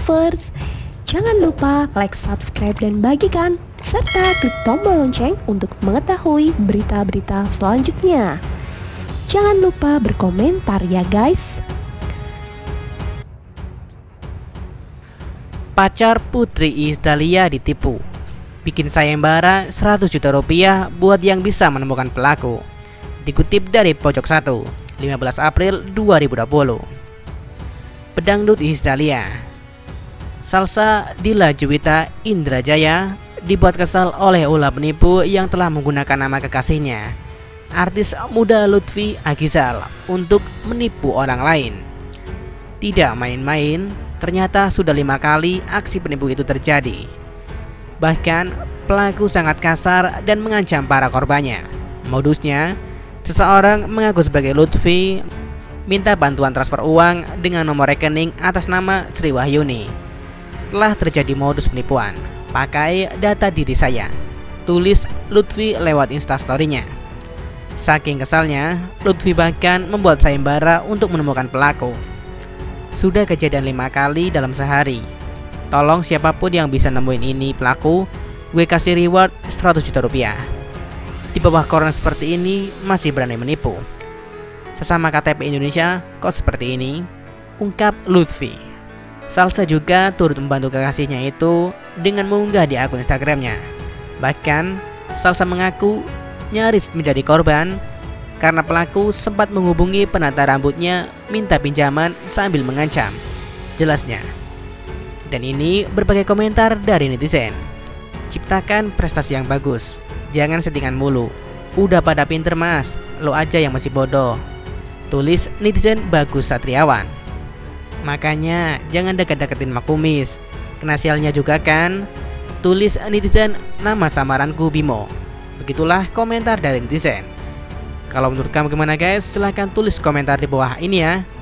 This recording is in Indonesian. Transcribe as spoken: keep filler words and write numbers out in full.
lovers. Jangan lupa like, subscribe, dan bagikan, serta klik tombol lonceng untuk mengetahui berita-berita selanjutnya. Jangan lupa berkomentar ya guys. Pacar Putri Iis Dahlia ditipu, bikin sayembara seratus juta rupiah buat yang bisa menemukan pelaku. Dikutip dari Pojok satu, lima belas April dua ribu dua puluh. Pedangdut Iis Dahlia, Salsa Dila Juwita Indrajaya, dibuat kesal oleh ulah penipu yang telah menggunakan nama kekasihnya, artis muda Lutfi Agizal, untuk menipu orang lain. Tidak main-main, ternyata sudah lima kali aksi penipu itu terjadi. Bahkan pelaku sangat kasar dan mengancam para korbannya. Modusnya, seseorang mengaku sebagai Lutfi, minta bantuan transfer uang dengan nomor rekening atas nama Sri Wahyuni. Telah terjadi modus penipuan, pakai data diri saya, tulis Lutfi lewat instastorynya. Saking kesalnya, Lutfi bahkan membuat sayembara untuk menemukan pelaku. Sudah kejadian lima kali dalam sehari. Tolong siapapun yang bisa nemuin ini pelaku, gue kasih reward seratus juta rupiah. Di bawah koran seperti ini masih berani menipu. Sesama K T P Indonesia kok seperti ini, ungkap Lutfi. Salsa juga turut membantu kekasihnya itu dengan mengunggah di akun Instagramnya. Bahkan Salsa mengaku nyaris menjadi korban karena pelaku sempat menghubungi penata rambutnya minta pinjaman sambil mengancam. Jelasnya. Dan ini berbagai komentar dari netizen. Ciptakan prestasi yang bagus, jangan settingan mulu. Udah pada pinter mas, lo aja yang masih bodoh, tulis netizen Bagus Satriawan. Makanya jangan deket-deketin Makumis, kena sialnya juga kan, tulis netizen nama samaranku Bimo. Begitulah komentar dari netizen. Kalau menurut kamu gimana guys? Silahkan tulis komentar di bawah ini ya.